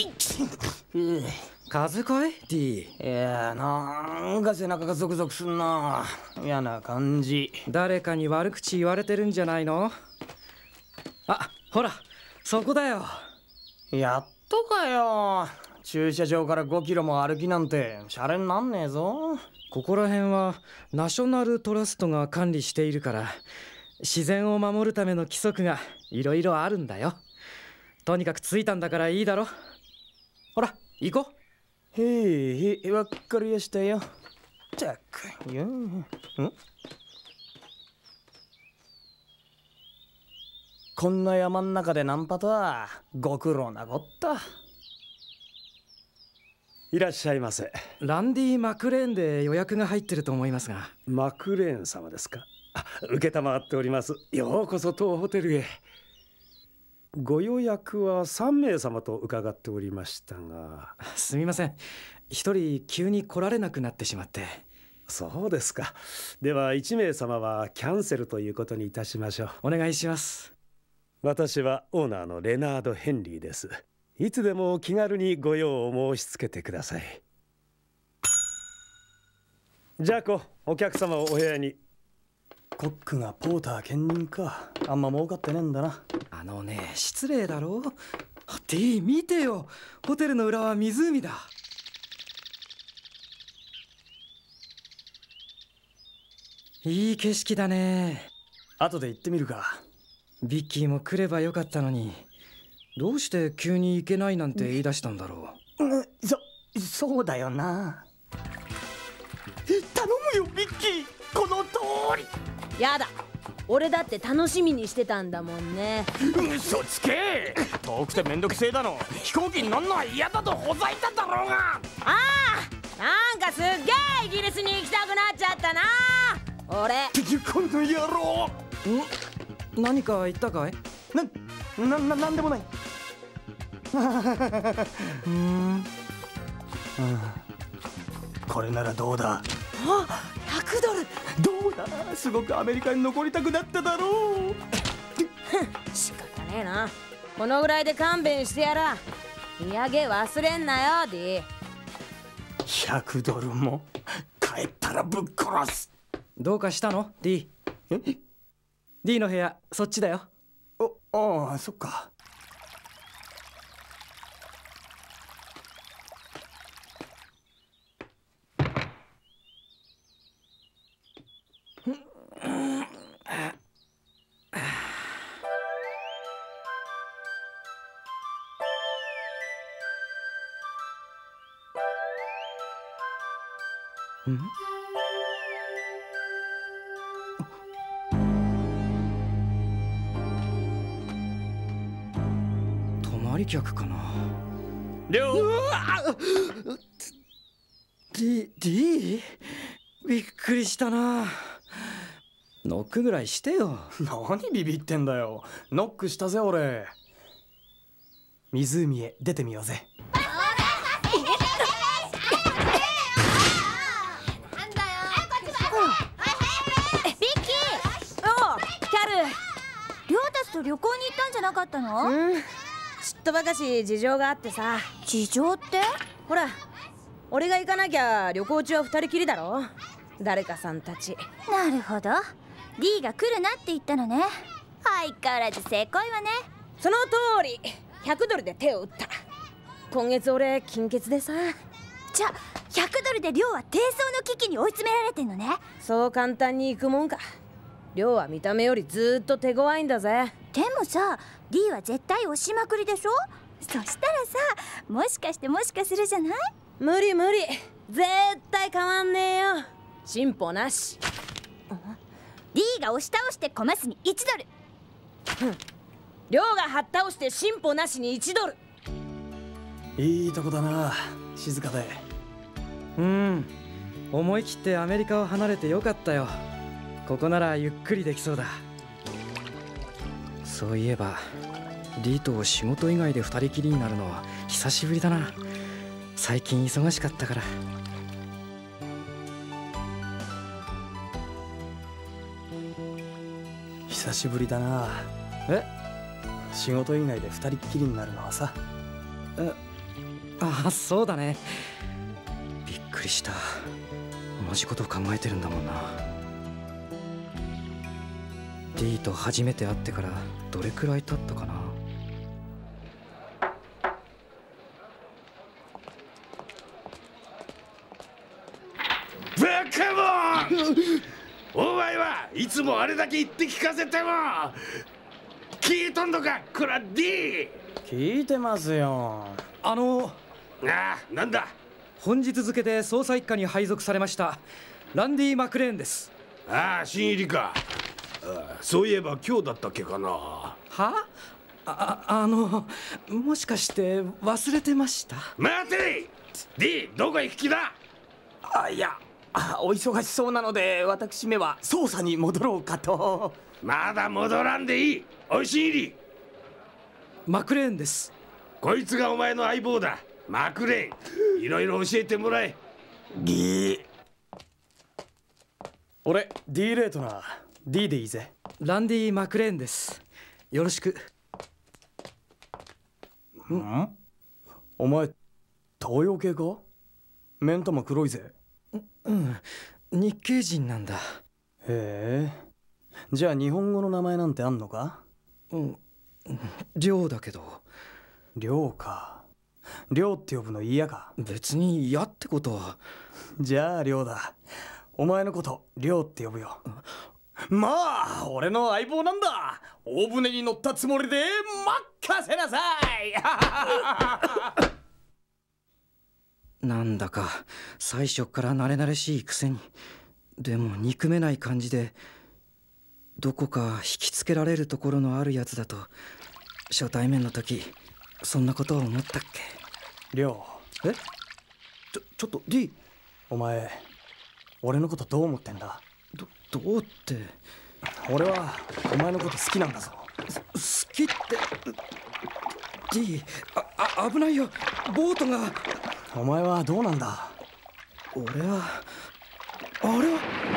風邪かい ?D。 いや、なんか背中がゾクゾクすんな。嫌な感じ。 誰かに悪口言われてるんじゃないの？あ、ほら、そこだよ。 やっとかよ。駐車場から5キロも歩きなんてシャレになんねえぞ。 ここら辺はナショナルトラストが管理しているから、自然を守るための規則がいろいろあるんだよ。とにかく着いたんだからいいだろ。ほら、行こう。 へえ、わかりやしたよ。ったく、こんな山ん中でナンパとはご苦労なこった。 いらっしゃいませ。 ランディ・マクレーンで予約が入ってると思いますが。 マクレーン様ですか。承っております。ようこそ当ホテルへ。ご予約は3名様と伺っておりましたが。 すみません、一人急に来られなくなってしまって。 そうですか。では1名様はキャンセルということにいたしましょう。 お願いします。 私はオーナーのレナード・ヘンリーです。いつでも気軽にご用を申し付けてください。ジャコ、お客様をお部屋に。 コックがポーター兼任か。あんま儲かってねえんだな。 あのね、失礼だろ。D、見てよ。ホテルの裏は湖だ。いい景色だね。 後で行ってみるか。 ビッキーも来ればよかったのに、どうして急に行けないなんて言い出したんだろう。そうだよな。頼むよビッキー、この通り。 やだ、俺だって楽しみにしてたんだもんね。 嘘つけ。遠くてめんどくせえだの。飛行機に乗んのは嫌だとほざいただろうが。 ああ、なんかすっげえイギリスに行きたくなっちゃったな俺。 この野郎。 何か言ったかい？ なんでもない。これならどうだ。 あ、100ドル。 どうだ、すごくアメリカに残りたくなっただろう。 仕方ねえな。このぐらいで勘弁してやら。土産忘れんなよ D。 100ドルも帰ったらぶっ殺す。 どうかしたの D？ D の部屋そっちだよ。 ああ、そっか。 泊まり客かな。D？ びっくりしたな。ノックぐらいしてよ。 何ビビってんだよ。ノックしたぜ俺。湖へ出てみようぜ。 旅行に行ったんじゃなかったの？ ちっとばかし事情があってさ。 事情って？ ほら、俺が行かなきゃ旅行中は2人きりだろ。誰かさんたち。 なるほど。 D が来るなって言ったのね。相変わらずせこいわね。 その通り。100ドルで手を打った。今月俺金欠でさ。 じゃあ100ドルで亮は低層の危機に追い詰められてんのね。 そう簡単に行くもんか。亮は見た目よりずっと手強いんだぜ。 でもさ、 D は絶対押しまくりでしょ。そしたらさ、もしかするじゃない？ 無理無理、絶対変わんねえよ。進歩なし。 D が押し倒してコマスに1ドル。 亮が張っ倒して進歩なしに1ドル。 いいとこだな、静かで。 思い切ってアメリカを離れてよかったよ。ここならゆっくりできそうだ。そういえば D と仕事以外で2人きりになるのは久しぶりだな。最近忙しかったから。 久しぶりだな。仕事以外で2人っきりになるのはさ。 ああ、そうだね。びっくりした。同じことを考えてるんだもんな。D と初めて会ってからどれくらい経ったかな。 バカモンお前はいつもあれだけ言って聞かせても聞いとんのか、こら D。 聞いてますよ。 ああ、なんだ。 本日付で捜査一課に配属されましたランディ・マクレーンです。 ああ、新入りか。そういえば今日だったっけかな。 はもしかして忘れてました？ 待て D、 どこへ行く気だ。 いや、お忙しそうなので私めは捜査に戻ろうかと。 まだ戻らんでいい。おい新入り、 マクレーンです。 こいつがお前の相棒だ、マクレーン。いろいろ教えてもらえ。 俺 D レートナー D でいいぜ。 ランディ・マクレーンです。よろしく。 お前東洋系か？目ん玉黒いぜ。 うん、日系人なんだ。 へえ。じゃあ日本語の名前なんてあんのか？ 亮だけど。 亮か。亮って呼ぶの嫌か？ 別に嫌ってことは。 じゃあ亮だ。お前のこと亮って呼ぶよ。まあ俺の相棒なんだ。大船に乗ったつもりで任せなさい。 なんだか最初から慣れ慣れしいくせに、でも憎めない感じで、どこか引きつけられるところのあるやつだと初対面の時そんなことを思ったっけ。 亮。 え？ちょっと D。 お前俺のことどう思ってんだ？ どうって。 俺はお前のこと好きなんだぞ。 好きって D。 危ないよ、ボートが。 お前はどうなんだ？ 俺はあれは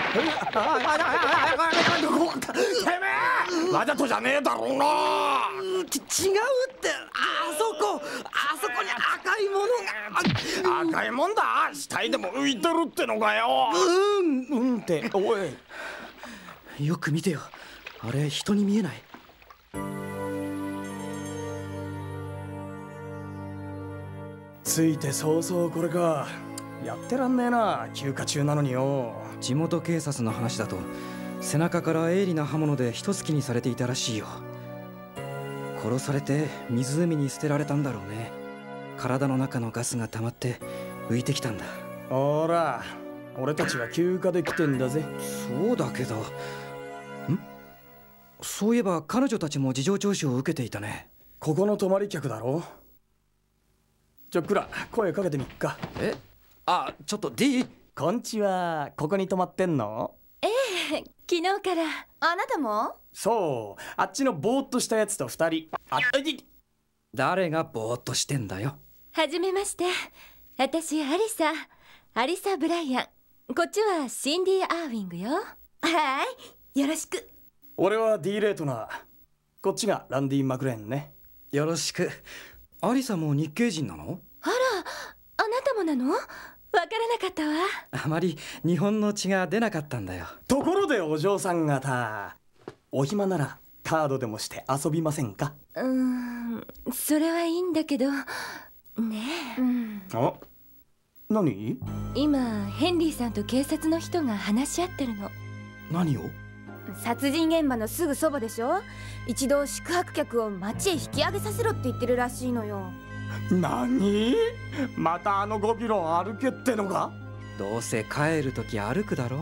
てめえわざとじゃねえだろうな。 違うって。あそこに赤いものが。 赤いもんだ。死体でも浮いてるってのかよ。っておい、 よく見てよ、あれ人に見えない？ ついて早々これか。やってらんねえな、休暇中なのによ。 地元警察の話だと背中から鋭利な刃物で一突きにされていたらしいよ。殺されて湖に捨てられたんだろうね。体の中のガスが溜まって浮いてきたんだ。 ほら俺たちは休暇で来てんだぜ。 そうだけど。そういえば彼女たちも事情聴取を受けていたね。 ここの泊まり客だろ。ちょっくら声かけてみっか。 ちょっと D。 こんちは。ここに泊まってんの？ 昨日から。あなたも？ そう、あっちのぼーっとしたやつと二人。 誰がぼーっとしてんだよ。 はじめまして。私アリサ・ブライアン。こっちはシンディ・アーウィングよ。 はい、よろしく。 俺は D レートナー。こっちがランディ・マクレーンね。 よろしく。アリサも日系人なの？ あら、あなたもなの？わからなかったわ。 あまり日本の血が出なかったんだよ。 ところでお嬢さん方、お暇ならカードでもして遊びませんか？ それはいいんだけどねえ。 あ、何？ 今ヘンリーさんと警察の人が話し合ってるの。 何を？ 殺人現場のすぐそばでしょ。一度宿泊客を町へ引き上げさせろって言ってるらしいのよ。 何？またあの5キロ歩けってのか？ どうせ帰るとき歩くだろ。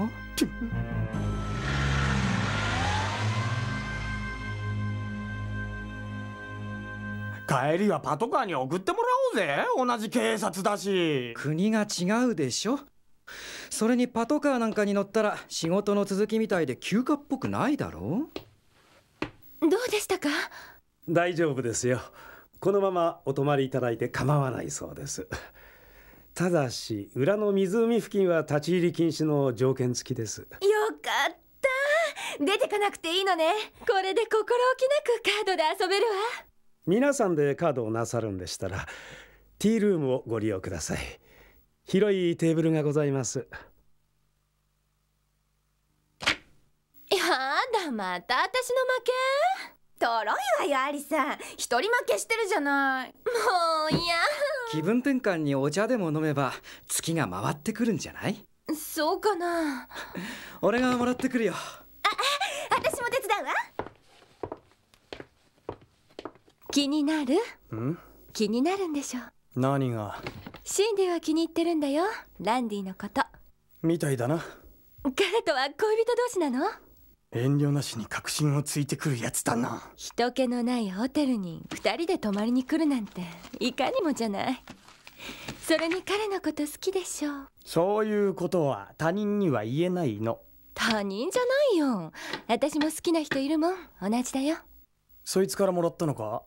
帰りはパトカーに送ってもらおうぜ。同じ警察だし。 国が違うでしょ。それにパトカーなんかに乗ったら仕事の続きみたいで休暇っぽくないだろ。 どうでしたか？ 大丈夫ですよ。このままお泊まりいただいて構わないそうです。ただし裏の湖付近は立ち入り禁止の条件付きです。 よかった。出てかなくていいのね。 これで心置きなくカードで遊べるわ。 皆さんでカードをなさるんでしたらティールームをご利用ください。広いテーブルがございます。 やだ、また私の負け。 とろいわよ、アリさん。一人負けしてるじゃない。 もういや。 気分転換にお茶でも飲めば月が回ってくるんじゃない？ そうかな。 俺がもらってくるよ。 私も手伝うわ。 気になる？ ん？ 気になるんでしょ。 何が？ シンディは気に入ってるんだよ、ランディのこと。 みたいだな。 彼とは恋人同士なの？ 遠慮なしに確信をついてくるやつだな。 人気のないホテルに2人で泊まりに来るなんていかにもじゃない。それに彼のこと好きでしょ。 そういうことは他人には言えないの。 他人じゃないよ。私も好きな人いるもん。同じだよ。 そいつからもらったのか？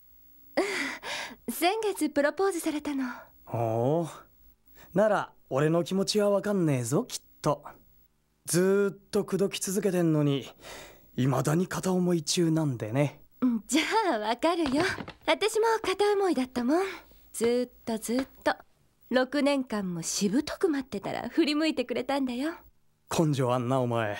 先月プロポーズされたの。 おお、なら俺の気持ちはわかんねえぞ、きっと。ずーっと口説き続けてんのに未だに片思い中なんでね。 じゃあわかるよ。私も片思いだったもん。ずっと6年間もしぶとく待ってたら振り向いてくれたんだよ。 根性あんなお前。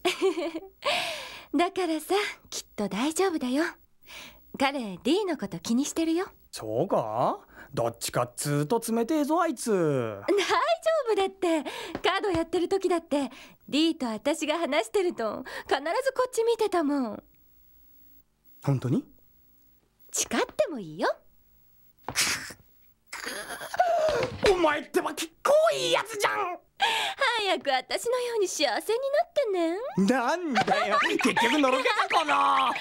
だからさ、きっと大丈夫だよ。彼 D のこと気にしてるよ。 そうか？どっちかっつーと冷てえぞあいつ。 大丈夫だって。カードやってる時だって D と私が話してると必ずこっち見てたもん。 本当に？ 誓ってもいいよ。 お前ってば結構いいやつじゃん。 早く私のように幸せになってね。 なんだよ、結局のろけたかな。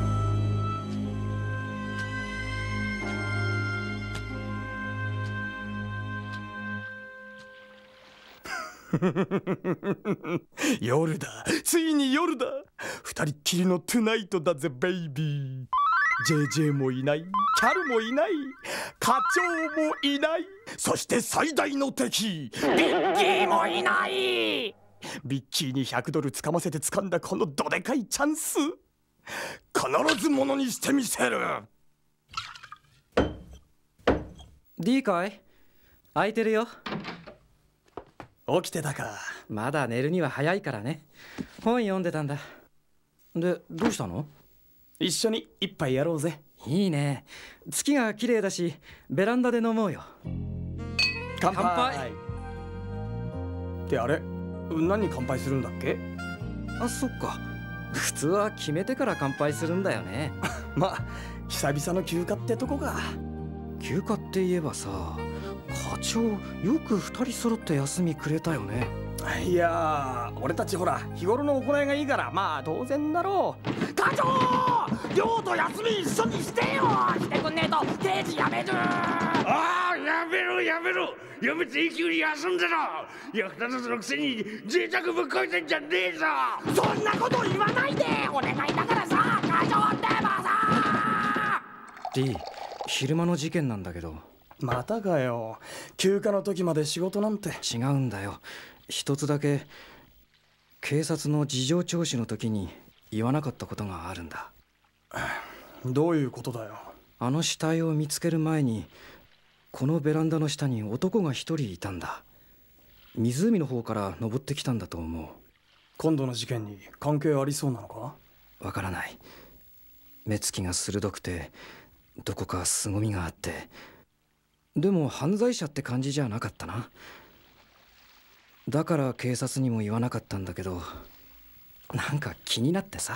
夜だ、ついに夜だ。二人っきりのトゥナイトだぜベイビー。JJ もいない、キャルもいない、課長もいない、そして最大の敵ビッキーもいない。ビッキーに$100掴ませて掴んだこのどでかいチャンス、必ずものにしてみせる。 D かい？空いてるよ。 起きてたか。 まだ寝るには早いからね。本読んでたんだ。で、どうしたの？ 一緒に一杯やろうぜ。 いいね。月が綺麗だしベランダで飲もうよ。 乾杯。 乾杯ってあれ、何に乾杯するんだっけ？ あ、そっか。普通は決めてから乾杯するんだよね。 まあ久々の休暇ってとこか。 休暇って言えばさ、課長よく2人揃って休みくれたよね。 いやー、俺たちほら日頃の行いがいいからまあ当然だろう。課長、亮と休み一緒にしてよ。してくんねえと定時やめる。 ああ、やめろやめろ。やめて永久に休んでろ。役立たずのくせに贅沢ぶっこいてんじゃねえぞ。 そんなこと言わないで、お願いだからさ、課長ってばさ。 D、昼間の事件なんだけど。 またかよ。休暇の時まで仕事なんて。 違うんだよ。一つだけ警察の事情聴取の時に言わなかったことがあるんだ。 どういうことだよ。 あの死体を見つける前にこのベランダの下に男が一人いたんだ。湖の方から登ってきたんだと思う。 今度の事件に関係ありそうなのか？ わからない。目つきが鋭くてどこか凄みがあって、でも犯罪者って感じじゃなかったな。だから警察にも言わなかったんだけど、なんか気になってさ。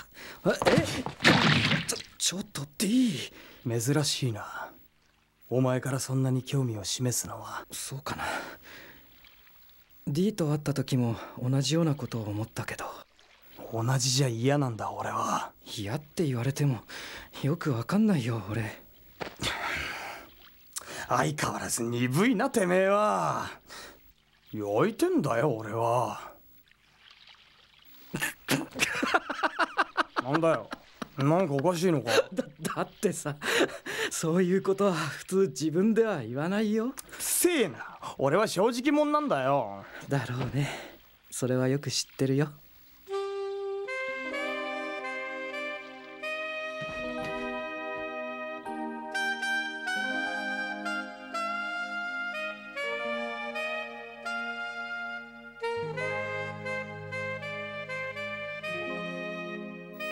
ちょっと D。 珍しいな。お前からそんなに興味を示すのは。 そうかな。 D と会った時も同じようなことを思ったけど。 同じじゃ嫌なんだ俺は。 嫌って言われてもよくわかんないよ俺。 相変わらず鈍いなてめえは。焼いてんだよ俺は。なんだよ、なんかおかしいのか？ だってさ、そういうことは普通自分では言わないよ。 せえな、俺は正直者なんだよ。 だろうね。それはよく知ってるよ。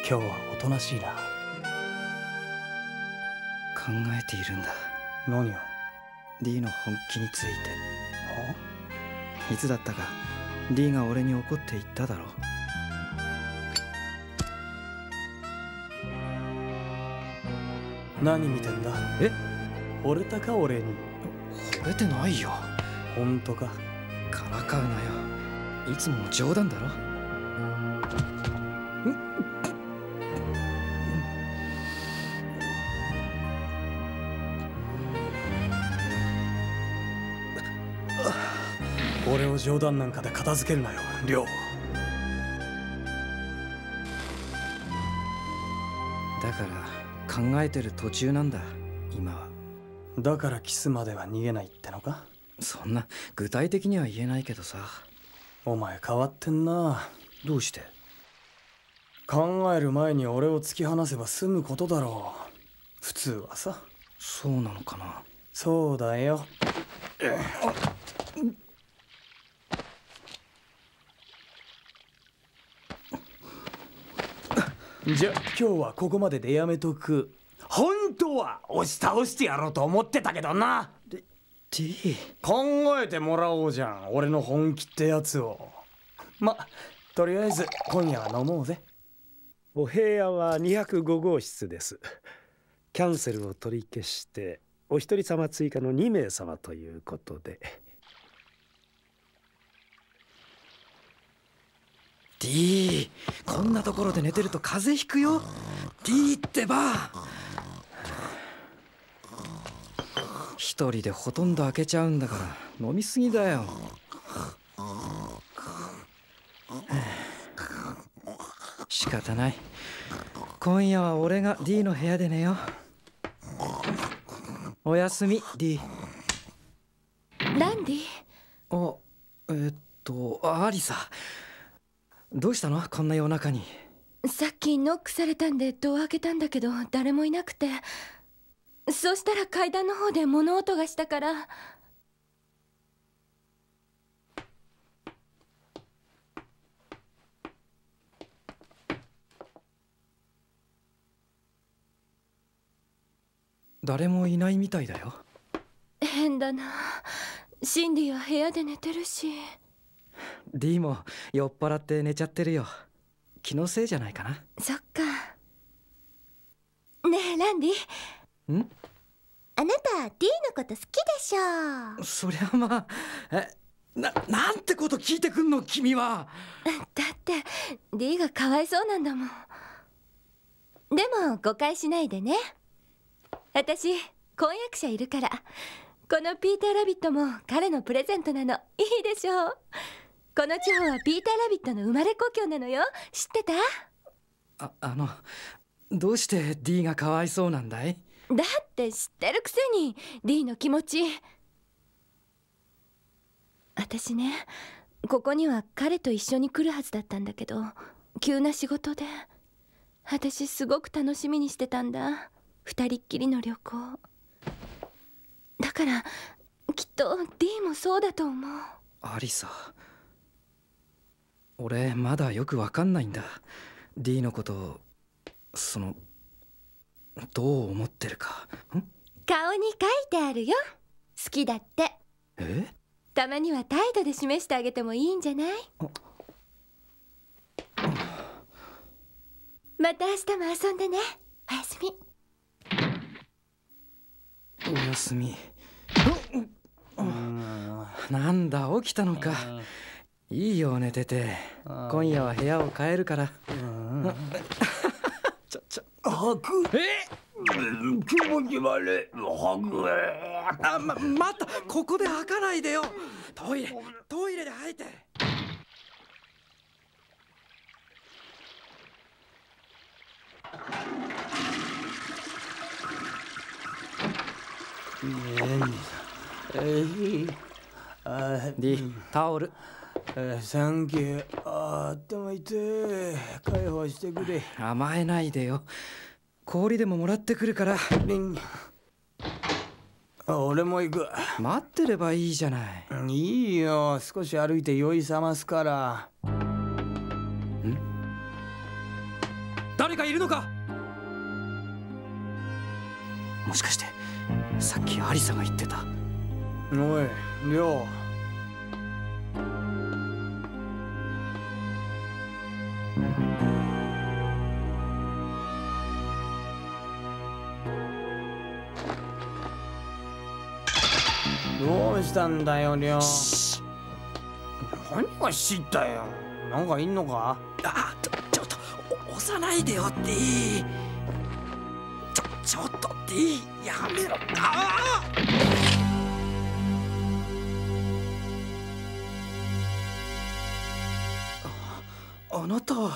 今日はおとなしいな。 考えているんだ。 何を？ D の本気について。いつだったか D が俺に怒って言っただろう。 何見てんだ？ え？ 惚れたか俺に？ 惚れてないよ。 本当か？ からかうなよ。いつもの冗談だろ。 俺を冗談なんかで片付けるなよ、リョウ。 だから考えてる途中なんだ今は。 だからキスまでは逃げないってのか？ そんな具体的には言えないけどさ。 お前変わってんな。 どうして？ 考える前に俺を突き放せば済むことだろう、普通はさ。 そうなのかな。 そうだよ。じゃあ今日はここまででやめとく。本当は押し倒してやろうと思ってたけどな。 D。 考えてもらおうじゃん、俺の本気ってやつを。とりあえず今夜は飲もうぜ。 お部屋は205号室です。キャンセルを取り消してお一人様追加の2名様ということで。 D、 こんなところで寝てると風邪ひくよ。 D ってば。一人でほとんど開けちゃうんだから飲みすぎだよ。仕方ない。今夜は俺が D の部屋で寝よう。おやすみ D。 ランディ。 アリサ、どうしたのこんな夜中に。 さっきノックされたんでドア開けたんだけど誰もいなくて、そしたら階段の方で物音がしたから。 誰もいないみたいだよ。 変だな。シンディは部屋で寝てるし。 D も酔っ払って寝ちゃってるよ。気のせいじゃないかな。 そっか。ねえランディ。 ん？ あなた D のこと好きでしょ。 そりゃまあ。なんてこと聞いてくんの君は。 だって D がかわいそうなんだもん。でも誤解しないでね。私婚約者いるから。このピーターラビットも彼のプレゼントなの。いいでしょう。この地方はピーターラビットの生まれ故郷なのよ。知ってた？ どうして D がかわいそうなんだい？ だって知ってるくせに D の気持ち。私ね、ここには彼と一緒に来るはずだったんだけど急な仕事で。私すごく楽しみにしてたんだ、二人っきりの旅行だから。きっと D もそうだと思う。 アリサ、俺まだよくわかんないんだ。 D のことをどう思ってるか。 顔に書いてあるよ。好きだって。 え？ たまには態度で示してあげてもいいんじゃない？また明日も遊んでね。おやすみ。 おやすみ。なんだ起きたのか。いいよ寝てて。今夜は部屋を変えるから。 吐く。 気持ち悪い。吐く。 待った、ここで吐かないでよ。トイレで吐いて。D、タオル。 サンキュー。頭痛い。解放してくれ。 甘えないでよ。氷でももらってくるから。 俺も行く。 待ってればいいじゃない。 いいよ、少し歩いて酔い覚ますから。 誰誰かいるのか。もしかしてさっきアリサが言ってた。 おいリョウ、どうしたんだよリョウ。何が知ったよ。なんかいんのか。 ちょっと押さないでよって。ちょっとってやめろ。あなた。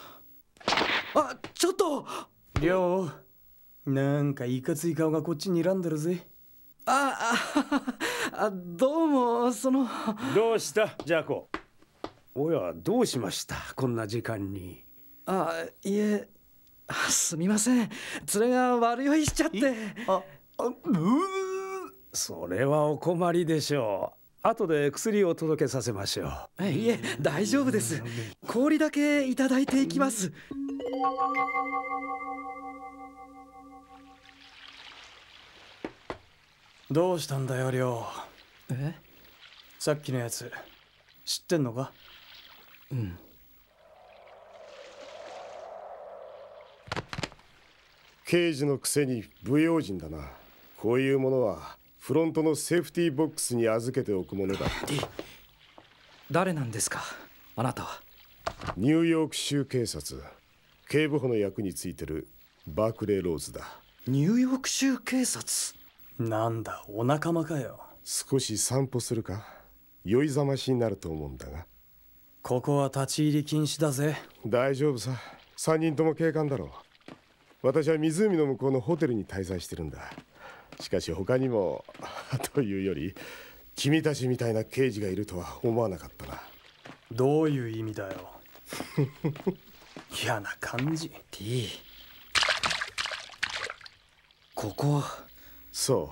ちょっとリョウ、なんかいかつい顔がこっちに睨んでるぜ。 どうもどうしたジャコ。おや、どうしましたこんな時間に。 いえ、すみません、連れが悪酔いしちゃって。 それはお困りでしょう。後で薬を届けさせましょう。 いえ、大丈夫です。氷だけいただいていきます。 どうしたんだよリョウ。 え？ さっきのやつ知ってんのか。 うん。 刑事のくせに不用心だな。こういうものはフロントのセーフティーボックスに預けておくものだ。 誰なんですかあなたは。 ニューヨーク州警察警部補の役についてるバークレー・ローズだ。 ニューヨーク州警察。 なんだ、お仲間かよ。 少し散歩するか。酔いざましになると思うんだが。 ここは立ち入り禁止だぜ。 大丈夫さ、3人とも警官だろう。私は湖の向こうのホテルに滞在してるんだ。しかし他にもというより君たちみたいな刑事がいるとは思わなかったな。 どういう意味だよ。嫌な感じ。 D、 ここ。 そう、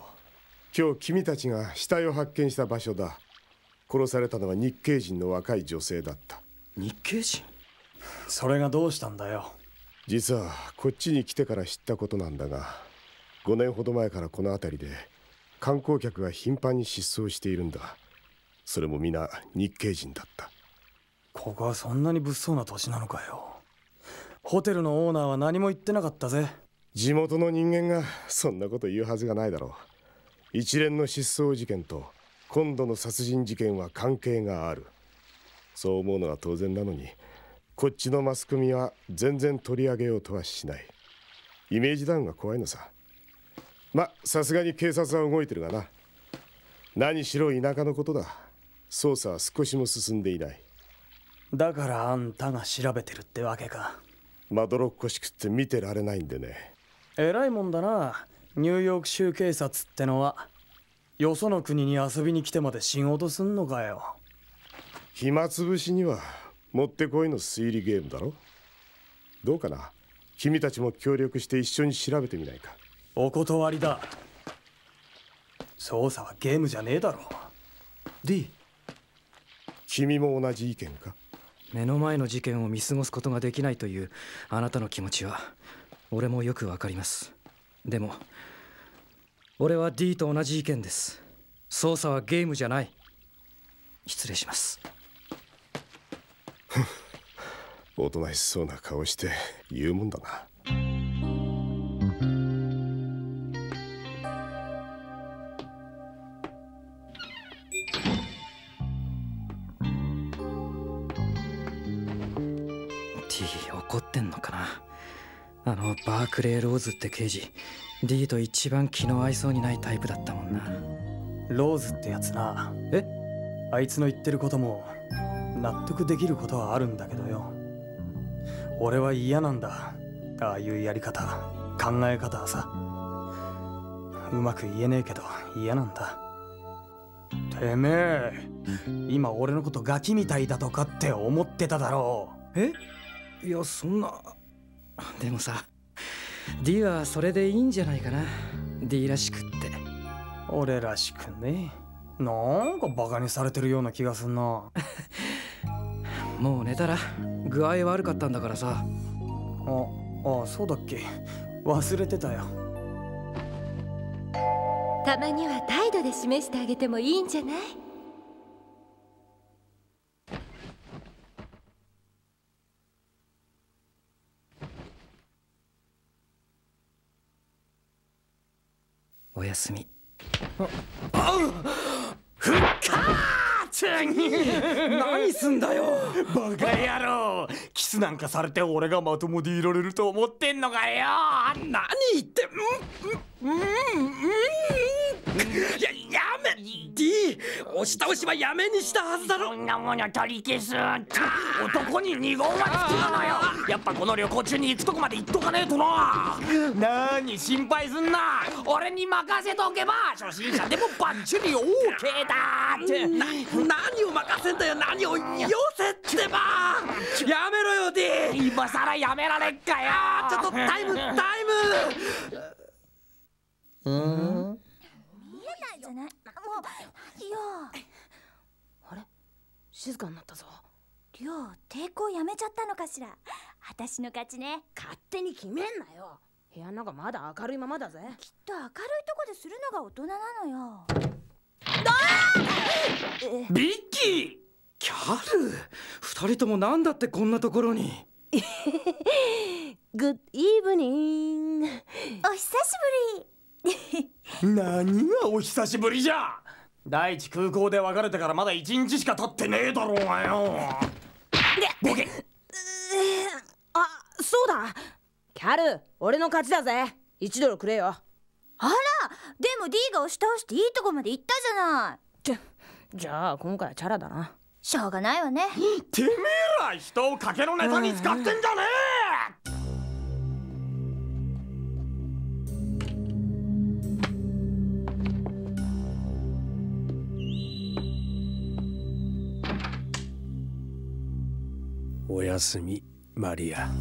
今日君たちが死体を発見した場所だ。殺されたのは日系人の若い女性だった。 日系人？ それがどうしたんだよ。 実はこっちに来てから知ったことなんだが、5年ほど前からこの辺りで観光客が頻繁に失踪しているんだ。それも皆日系人だった。 ここはそんなに物騒な土地なのかよ。ホテルのオーナーは何も言ってなかったぜ。 地元の人間がそんなこと言うはずがないだろう。一連の失踪事件と今度の殺人事件は関係がある。そう思うのは当然なのに、こっちのマスコミは全然取り上げようとはしない。イメージダウンが怖いのさ。ま、さすがに警察は動いてるがな。何しろ田舎のことだ。捜査は少しも進んでいない。 だからあんたが調べてるってわけか。 まどろっこしくって見てられないんでね。 偉いもんだな、ニューヨーク州警察ってのは。よその国に遊びに来てまで仕事すんのかよ。 暇つぶしにはもってこいの推理ゲームだろ。どうかな、君たちも協力して一緒に調べてみないか。 お断りだ。捜査はゲームじゃねえだろ。 D、 君も同じ意見か。 目の前の事件を見過ごすことができないというあなたの気持ちは俺もよくわかります。でも俺は D と同じ意見です。捜査はゲームじゃない。失礼します。 おとなしそうな顔して言うもんだな。 T、 怒ってんのかな。あのバークレー・ローズって刑事 D と一番気の合いそうにないタイプだったもんな。 ローズってやつな。あいつの言ってることも納得できることはあるんだけどよ。俺は嫌なんだ、ああいうやり方、考え方はさ。うまく言えねえけど嫌なんだ。てめえ今俺のことガキみたいだとかって思ってただろう。 いやそんな。でもさ D はそれでいいんじゃないかな。 D らしくって。 俺らしくね。なんかバカにされてるような気がすんな。 もう寝たら？具合悪かったんだからさ。 ああ、そうだっけ。忘れてたよ。 たまには態度で示してあげてもいいんじゃない？ おやすみ。何すんだよバカ野郎。キスなんかされて俺がまともでいられると思ってんのかよ。 何言ってやめ D 押し倒しはやめにしたはずだろ。 そんなもの取り消す。男に二言はつくのよ。やっぱこの旅行中に行くとこまで行っとかねえとな。なに心配すんな。俺に任せとけば初心者でもバッチリ OK だって。 何を任せんだよ。何をよせってば。やめろよ D。 今さらやめられっかよ。 ちょっとタイム見えないじゃない。もういいよ。 あれ、静かになったぞ。 りょう、抵抗やめちゃったのかしら。私の勝ちね。 勝手に決めんなよ。部屋の中まだ明るいままだぜ。 きっと明るいとこでするのが大人なのよ。 ビッキー。 キャル、二人ともなんだってこんなところに。 グッイーブニング。 お久しぶり。 何がお久しぶりじゃ。第一空港で別れてからまだ1日しか経ってねえだろうがよ。ボケ。 あ、そうだ。キャル、俺の勝ちだぜ。1ドルくれよ。 あら、でも D が押し倒していいとこまで行ったじゃない。 じゃあ今回はチャラだな。 しょうがないわね。 てめえら人を賭けのネタに使ってんじゃねえ。 おやすみマリア。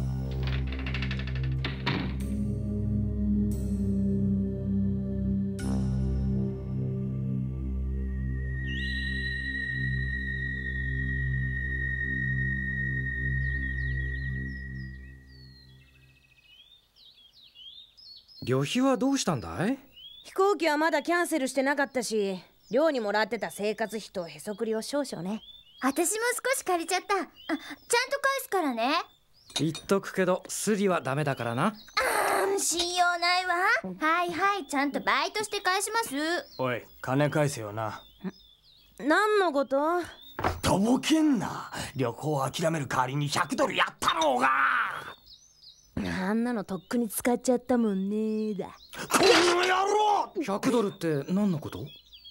旅費はどうしたんだい？ 飛行機はまだキャンセルしてなかったし、寮にもらってた生活費とへそくりを少々ね。 私も少し借りちゃった。ちゃんと返すからね。 言っとくけどスリはダメだからな。 信用ないわ。はいはい、ちゃんとバイトして返します。 おい、金返せよな。 何のこと？ とぼけんな。旅行を諦める代わりに100ドルやったろうが。 あんなのとっくに使っちゃったもんねだ。 この野郎。 100ドルって何のこと？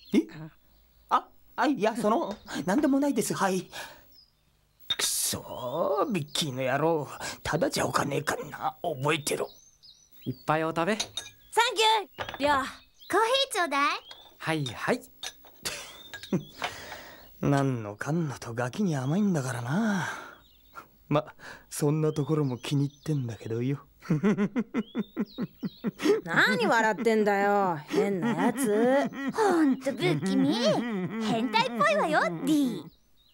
いや、なんでもないです。はい。くそー、ビッキーの野郎。ただじゃおかねえかんな。覚えてろ。 いっぱいお食べ。 サンキュー。りょう、 コーヒーちょうだい。 はいはい。 なんのかんのとガキに甘いんだからな。そんなところも気に入ってんだけどよ。 何笑ってんだよ、変なやつ。 ほんと不気味。変態っぽいわよ D。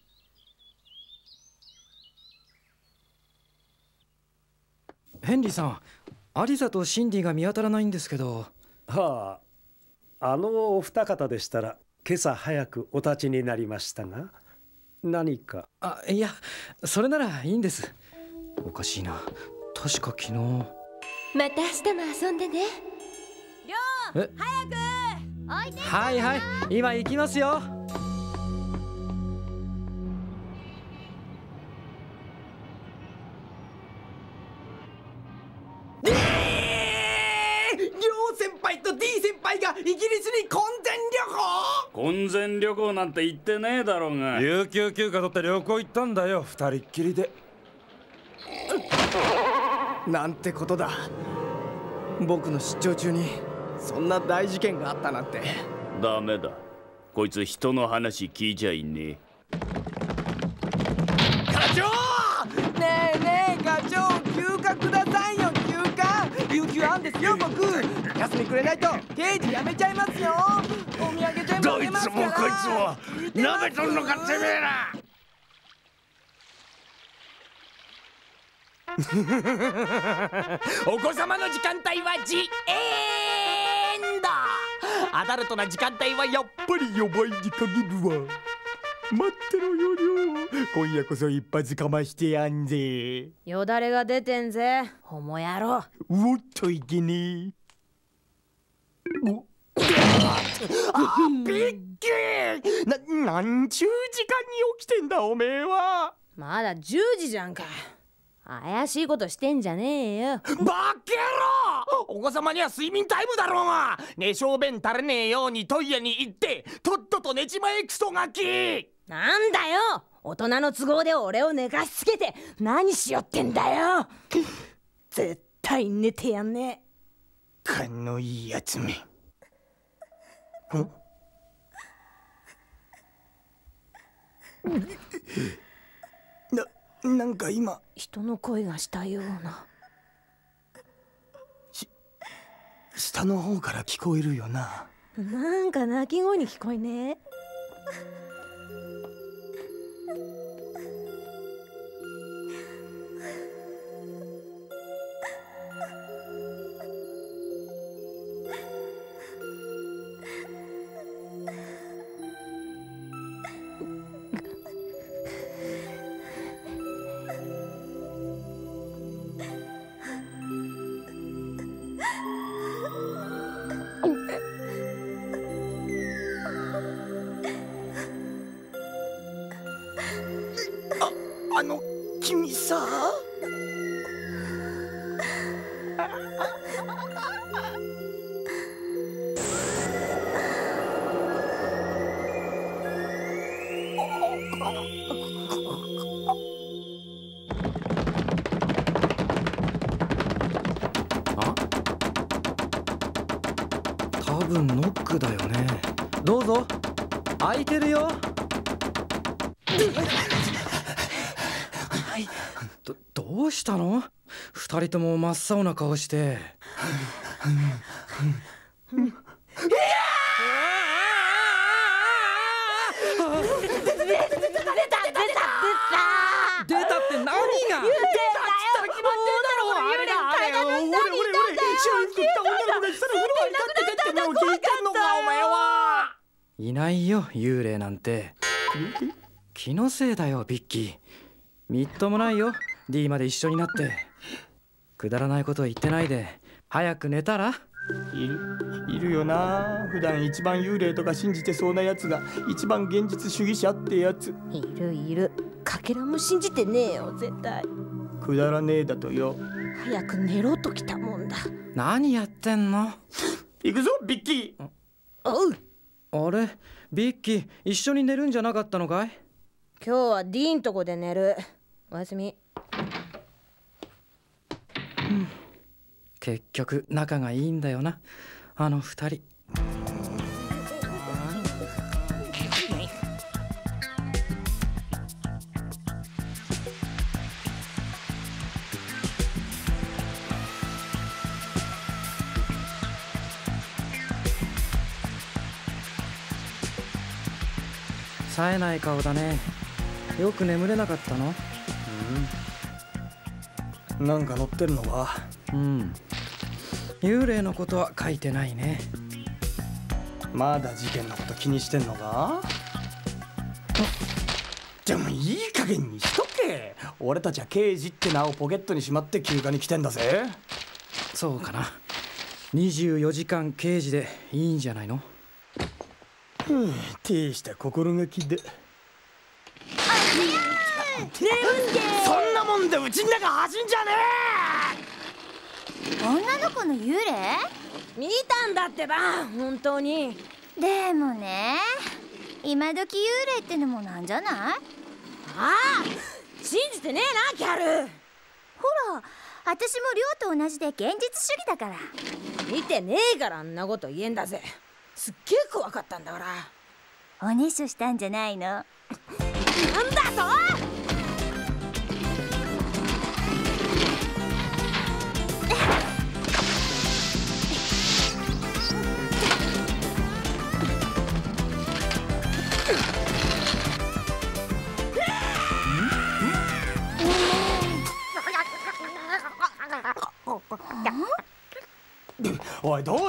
ヘンリーさん、アリサとシンディが見当たらないんですけど。 はあ、あのお二方でしたら今朝早くお立ちになりましたが、何か？ いや、それならいいんです。おかしいな、確か昨日。 また明日も遊んでね。 りょう、早くおいで。 はいはい、今行きますよ。 りょう先輩と D 先輩がイギリスに婚前旅行。 婚前旅行なんて行ってねえだろうが。 有給休暇取って旅行行ったんだよ、二人っきりで。 なんてことだ。僕の出張中にそんな大事件があったなんて。 ダメだ、こいつ人の話聞いちゃいねえ。 課長、ねえねえ課長、休暇くださいよ。休暇有給あんですよ。僕休みくれないと刑事辞めちゃいますよ。お土産全部あどいげますから。 つもこいつもなめとんのかてめえら。 お子様の時間帯はジエンド。アダルトな時間帯はやっぱり予売に限るわ。待ってろよりょう、今夜こそ一発かましてやんぜ。 よだれが出てんぜホモ野郎。 おっといけねえ。びっくり。なんちゅう時間に起きてんだおめえは。 まだ10時じゃんか。怪しいことしてんじゃねえよ。 バケロ。お子様には睡眠タイムだろうが。寝小便垂れねえようにトイレに行ってとっとと寝ちまえクソガキ。 なんだよ、大人の都合で俺を寝かしつけて何しよってんだよ。絶対寝てやんねえ。 勘のいいやつめ。なんか今人の声がしたような。 下の方から聞こえるよな。 なんか鳴き声に聞こえねえ。 君さ。 多分ノックだよね。どうぞ、開いてるよ。どうしたの？二人とも真っ青な顔して。出たって何が？いないよ幽霊なんて。気のせいだよビッキー。みっともないよ D まで一緒になって。くだらないことを言ってないで早く寝たら。 いるよな。普段一番幽霊とか信じてそうなやつが一番現実主義者ってやつ。 いる。かけらも信じてねえよ絶対。 くだらねえだとよ。 早く寝ろときたもんだ。 何やってんの？ 行くぞビッキー。 おう。 あれビッキー一緒に寝るんじゃなかったのかい？ 今日はディーンとこで寝る。おやすみ。 結局仲がいいんだよなあの二人。冴えない顔だね。よく眠れなかったの？ なんか乗ってるのは？ 幽霊のことは書いてないね。 まだ事件のこと気にしてんのか？でもいい加減にしとけ。俺たちは刑事って名をポケットにしまって休暇に来てんだぜ。 そうかな。24時間刑事でいいんじゃないの？ 大した心がきで。 そんなもんでうちん中走んじゃねえ。女の子の幽霊？ 見たんだってば本当に。 でもね、今時幽霊ってのもなんじゃない？ ああ、信じてねえなキャル。 ほら、私も亮と同じで現実主義だから。 見てねえからあんなこと言えんだぜ。すっげえ怖かったんだから。 おねしょしたんじゃないの？なんだと？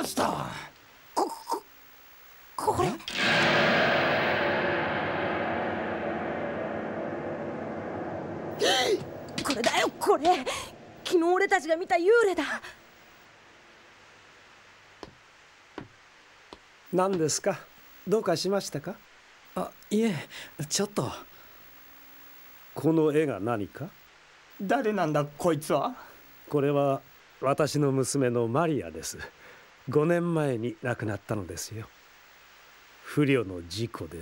スター。 これこれだよ、これ。昨日俺たちが見た幽霊だ。 何ですか？どうかしましたか？ あ、いえ、ちょっと。 この絵が何か？ 誰なんだこいつは。 これは私の娘のマリアです。5年前に亡くなったのですよ。不慮の事故でね。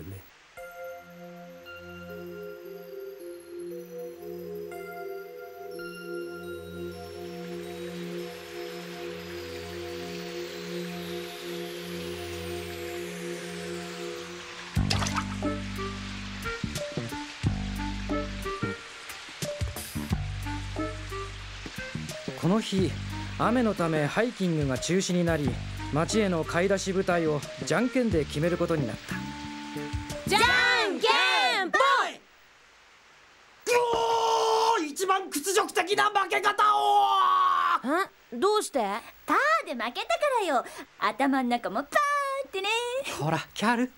この日、雨のためハイキングが中止になり、町への買い出し部隊をじゃんけんで決めることになった。 じゃんけんぽい。 一番屈辱的な負け方を。 どうして？ パーで負けたからよ。頭の中もパーってね。 ほら、キャル。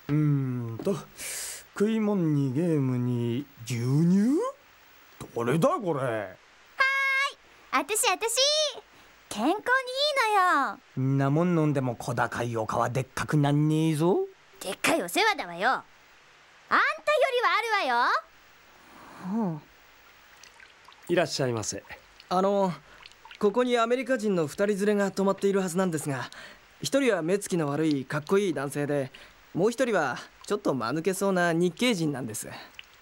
食い物にゲームに牛乳。どれだこれ。 あたし健康にいいのよ。 んなもん飲んでも小高い丘はでっかくなんねえぞ。 でっかいお世話だわよ。あんたよりはあるわよ。 いらっしゃいませ。 ここにアメリカ人の2人連れが泊まっているはずなんですが、1人は目つきの悪いかっこいい男性で、もう1人はちょっと間抜けそうな日系人なんです。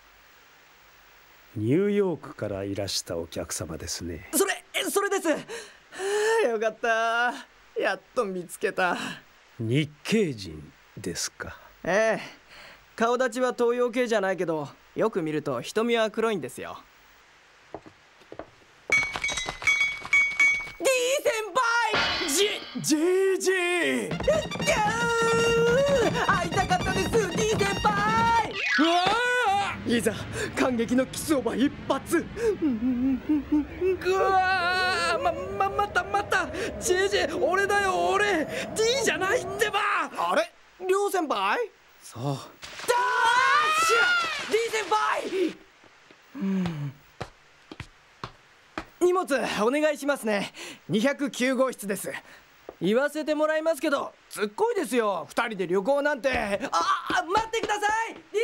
ニューヨークからいらしたお客様ですね。 それです。はあ、よかった。やっと見つけた。 日系人ですか？ ええ、顔立ちは東洋系じゃないけど、よく見ると瞳は黒いんですよ。D 先輩。JJ。会いたかったです、D 先輩。うわー、いざ感激のキスオーバー一発。ぐわー、また JJ、 俺だよ俺。 D じゃないってば。あれ、りょう先輩。 そう。 ダーッシュ D 先輩。荷物お願いしますね。209号室です。言わせてもらいますけど、すっごいですよ、2人で旅行なんて。待ってください D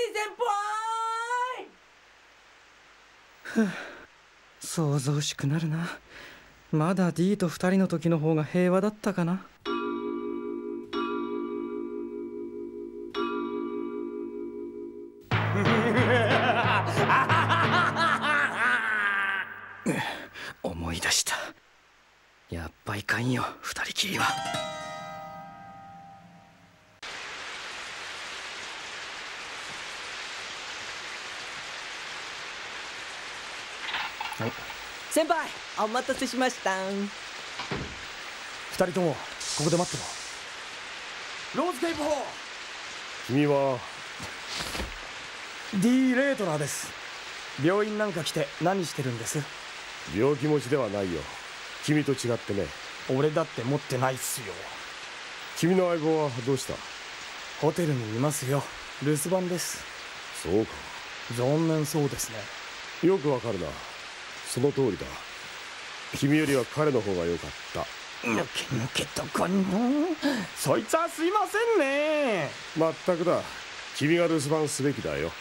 先輩。 想像しくなるな。まだ D と2人の時の方が平和だったかな。思い出した。やっぱいかんよ、2人きりは。 先輩、お待たせしました。 2人ともここで待ってろ。ローズケープ4。 君は D レートナーです。病院なんか来て何してるんです？ 病気持ちではないよ。君と違ってね。 俺だって持ってないっすよ。 君の相棒はどうした？ ホテルにいますよ。留守番です。 そうか。 残念そうですね。 よくわかるな。その通りだ。君よりは彼の方が良かった。 抜けとこんの。そいつはすいませんね。 まったくだ。君が留守番すべきだよ。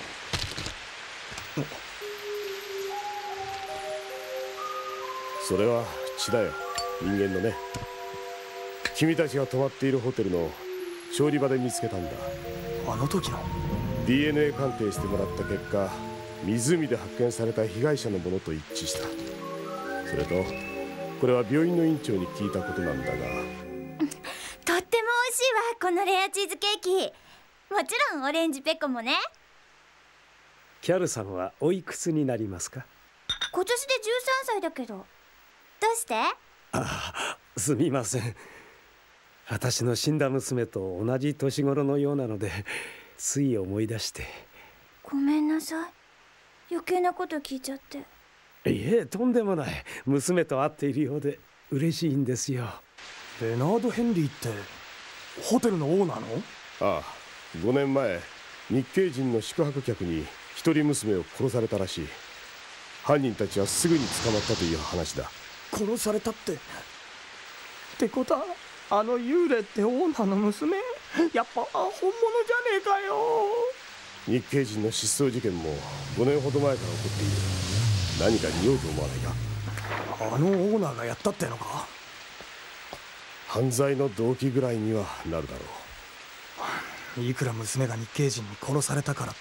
それは血だよ、人間のね。君たちが泊まっているホテルの調理場で見つけたんだ。 あの時の DNA 鑑定してもらった結果、湖で発見された被害者のものと一致した。それとこれは病院の院長に聞いたことなんだが、 とっても美味しいわ、このレアチーズケーキ。もちろんオレンジペコもね。 キャルさんはおいくつになりますか？ 今年で13歳だけど。どうして？ すみません。私の死んだ娘と同じ年頃のようなので、つい思い出して。 ごめんなさい、余計なこと聞いちゃって。 いえ、とんでもない。娘と会っているようで嬉しいんですよ。 レナード・ヘンリーってホテルのオーナーの？ ああ、5年前日系人の宿泊客に一人娘を殺されたらしい。犯人たちはすぐに捕まったという話だ。 殺されたってことは、あの幽霊ってオーナーの娘？やっぱ本物じゃねえかよ。 日系人の失踪事件も5年ほど前から起こっている。何か匂うと思わないか？ あのオーナーがやったってのか？ 犯罪の動機ぐらいにはなるだろう。いくら娘が日系人に殺されたからって。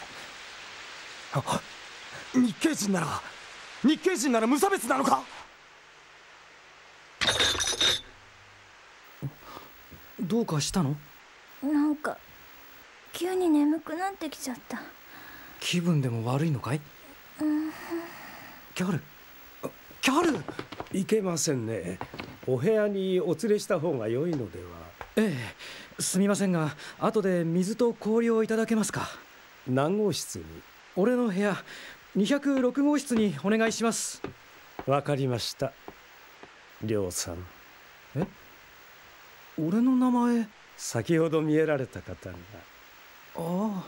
日系人なら無差別なのか？ どうかしたの？ なんか急に眠くなってきちゃった。 気分でも悪いのかい？キャル、キャル。 いけませんね。お部屋にお連れした方が良いのでは？ ええ、すみませんが、後で水と氷をいただけますか？ 何号室に？ 俺の部屋206号室にお願いします。 わかりました。亮さん。 え？俺の名前？ 先ほど見えられた方が。 ああ。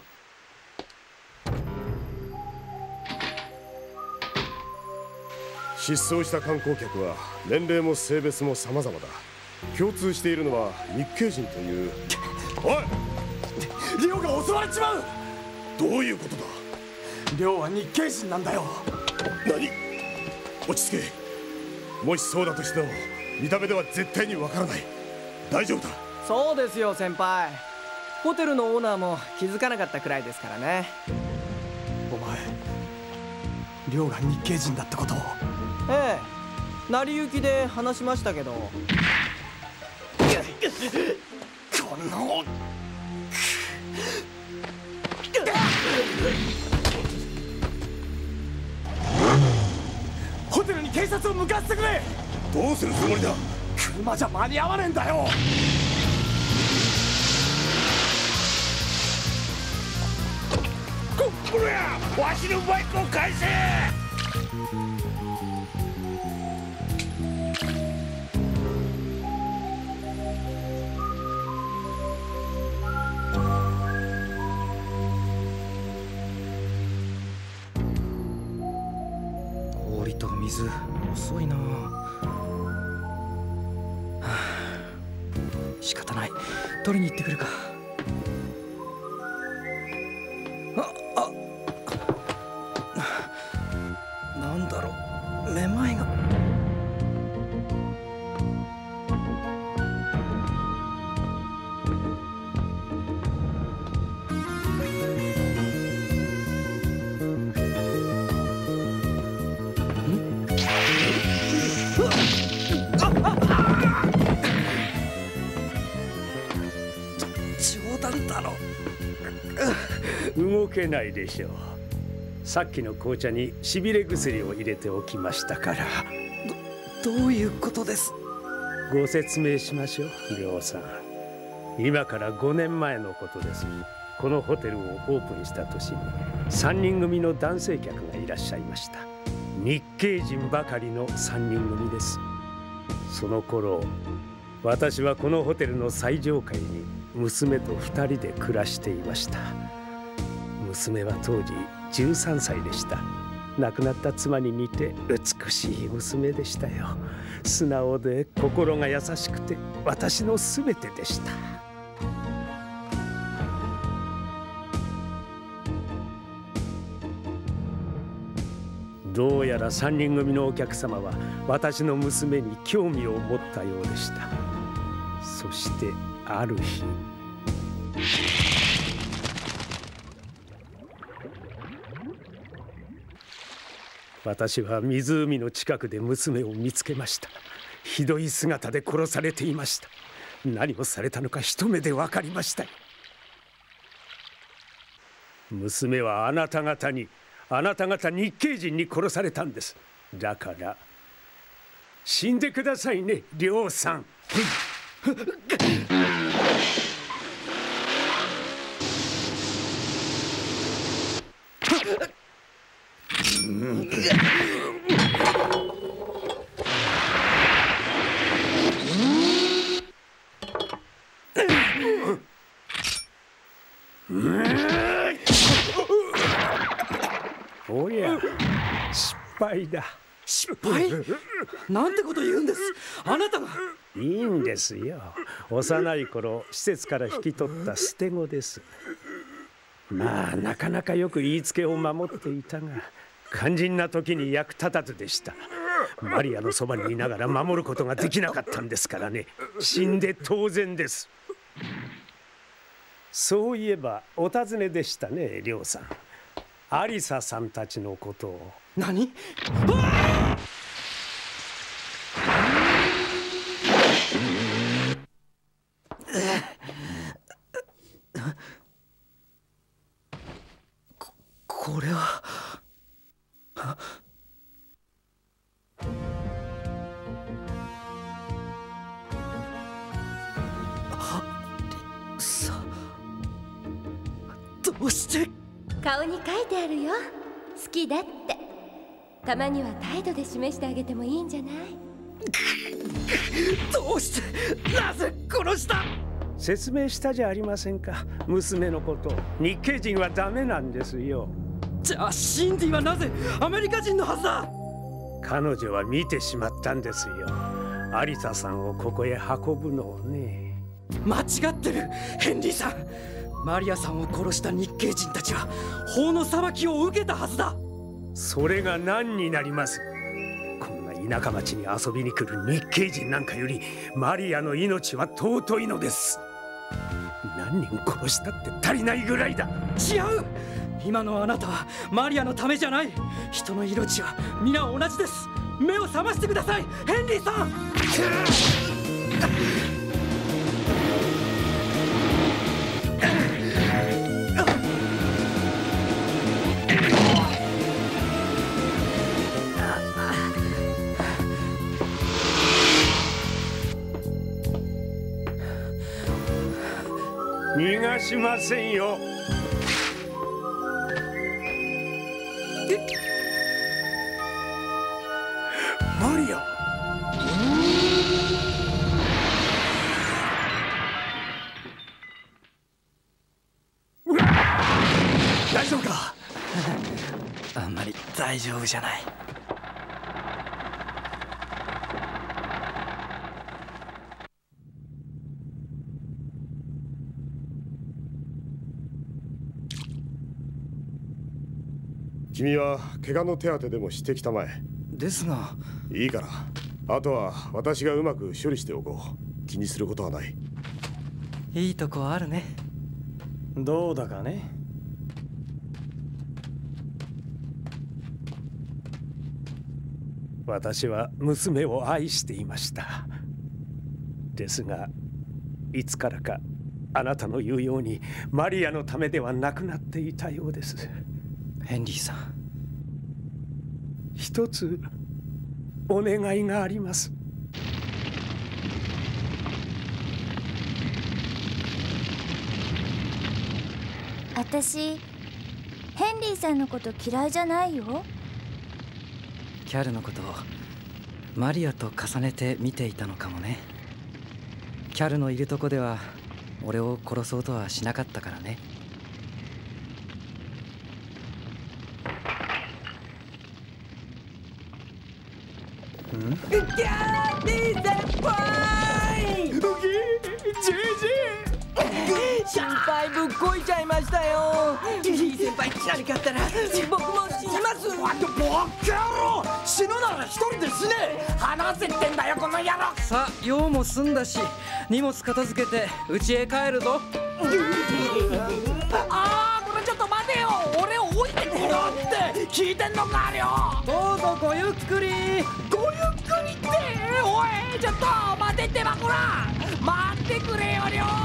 失踪した観光客は年齢も性別も様々だ。共通しているのは日系人という。おい！ リオが襲われちまう！ どういうことだ？ リオは日系人なんだよ。 何？落ち着け。もしそうだとしても見た目では絶対にわからない。大丈夫だ。 そうですよ先輩。ホテルのオーナーも気づかなかったくらいですからね。 お前リオが日系人だってことを？ ええ、成り行きで話しましたけど。 このホテルに警察を向かってくれ。 どうするつもりだ？ 車じゃ間に合わねえんだよ。 これや、わしのバイクを返せ。 氷と水、遅いな。仕方ない、取りに行ってくるか。なんだろう、めまいが。冗談だろ。 動けないでしょう。さっきの紅茶にしびれ薬を入れておきましたから。 どういうことです？ ご説明しましょう、亮さん。今から5年前のことです。このホテルをオープンした年に3人組の男性客がいらっしゃいました。日系人ばかりの3人組です。その頃、私はこのホテルの最上階に娘と2人で暮らしていました。娘は当時13歳でした。亡くなった妻に似て美しい娘でしたよ。素直で心が優しくて私の全てでした。どうやら3人組のお客様は私の娘に興味を持ったようでした。そしてある日、私は湖の近くで娘を見つけました。ひどい姿で殺されていました。何をされたのか一目で分かりました。娘はあなた方日系人に殺されたんです。だから死んでくださいね、亮さん。 おや、失敗だ。 失敗？なんてこと言うんです。あなたが。 いいんですよ。幼い頃施設から引き取った捨て子です。まあなかなかよく言いつけを守っていたが、肝心な時に役立たずでした。マリアのそばにいながら守ることができなかったんですからね。死んで当然です。そういえばお尋ねでしたね、りょうさん。アリサさんたちのことを。 何？これは。どうして？ 顔に書いてあるよ。好きだって。たまには態度で示してあげてもいいんじゃない？ どうして、なぜ殺した？ 説明したじゃありませんか、娘のこと。日系人はダメなんですよ。 じゃあシンディはなぜアメリカ人のはずだ？ 彼女は見てしまったんですよ。アリサさんをここへ運ぶのをね。 間違ってる、ヘンリーさん。マリアさんを殺した日系人たちは法の裁きを受けたはずだ。 それが何になります？こんな田舎町に遊びに来る日系人なんかよりマリアの命は尊いのです。何人殺したって足りないぐらいだ。 違う。今のあなたはマリアのためじゃない。人の命は皆同じです。目を覚ましてください、ヘンリーさん。 逃がしませんよ。マリア。 大丈夫か？ あんまり大丈夫じゃない。 君は怪我の手当てでもしてきたまえ。 ですが。 いいから、あとは私がうまく処理しておこう。気にすることはない。 いいとこあるね。 どうだかね。 私は娘を愛していました。ですがいつからかあなたの言うようにマリアのためではなくなっていたようです。 ヘンリーさん、 一つお願いがあります。 私ヘンリーさんのこと嫌いじゃないよ。 キャルのことをマリアと重ねて見ていたのかもね。キャルのいるとこでは俺を殺そうとはしなかったからね。 キャンディー先輩！心配ぶっこいちゃいましたよ。リー先輩何かあったら僕も死にます。 ボッカ野郎！死ぬなら一人で死ね！話せってんだよこの野郎！ さあ用も済んだし荷物片付けて家へ帰るぞ。 あー、これちょっと待てよ！俺を置いてくれよって聞いてんのかよ！ どうぞごゆっくり。 ごゆっくりっておいちょっと待てってばこら！待ってくれよりょう！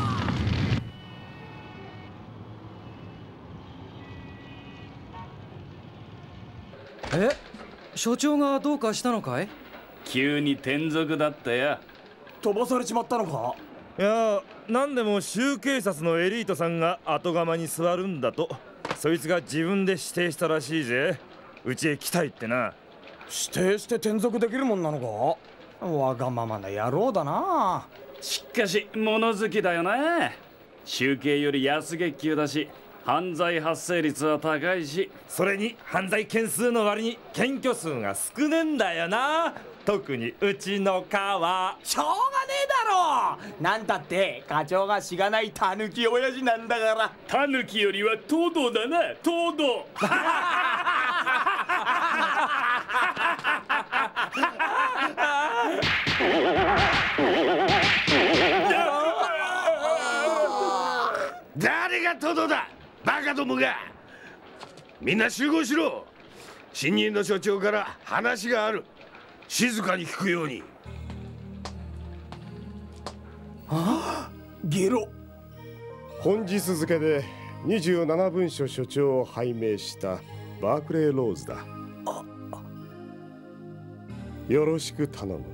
え、所長がどうかしたのかい？ 急に転属だったよ。 飛ばされちまったのか？ いや、なんでも州警察のエリートさんが後釜に座るんだと。そいつが自分で指定したらしいぜ。うちへ来たいってな。 指定して転属できるもんなのか？わがままな野郎だな。 しかし物好きだよね。集計より安月給だし、犯罪発生率は高いし、 それに犯罪件数の割に検挙数が少ねえんだよな。特にうちの課は。 しょうがねえだろ。なんだって課長がしがないタヌキ親父なんだから。 タヌキよりはトドだな、トド。 誰がトドだ、バカどもが。みんな集合しろ。新任の所長から話がある。静かに聞くように。 ゲロ。 本日付で27分所所長を拝命したバークレー・ローズだ。よろしく頼む。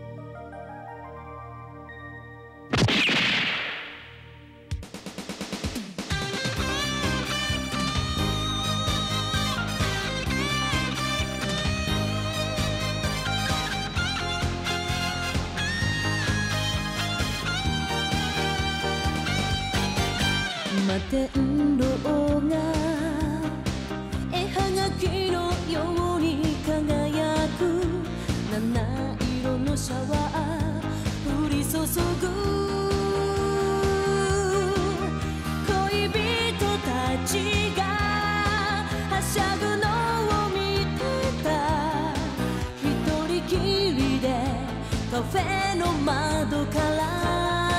摩天楼が絵はがきのように輝く、七色のシャワー降り注ぐ。恋人たちがはしゃぐのを見てた。一人きりでカフェの窓から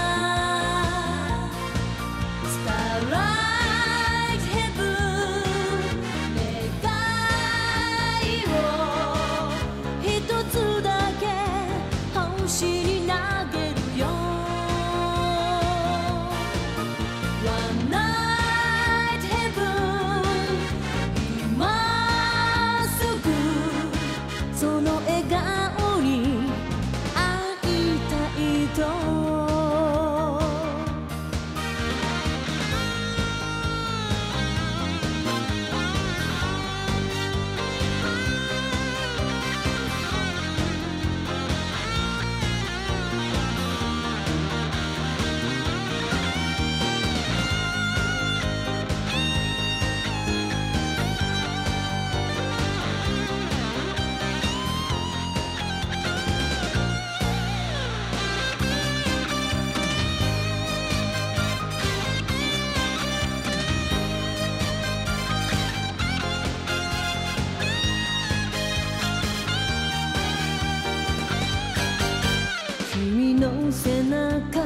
背中、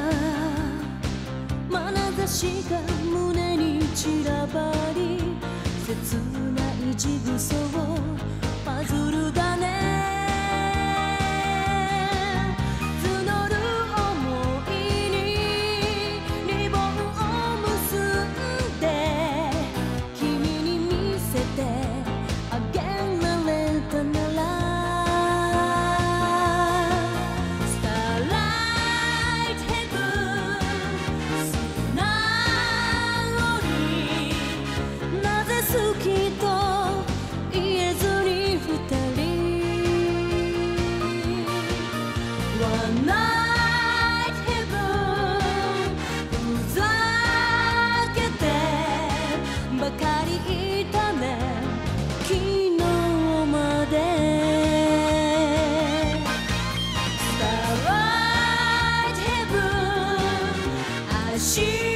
眼差しが胸に散らばり、切ないジグソーパズルだね。募る想いにリボンを結んで、君に見せてあげられたならshe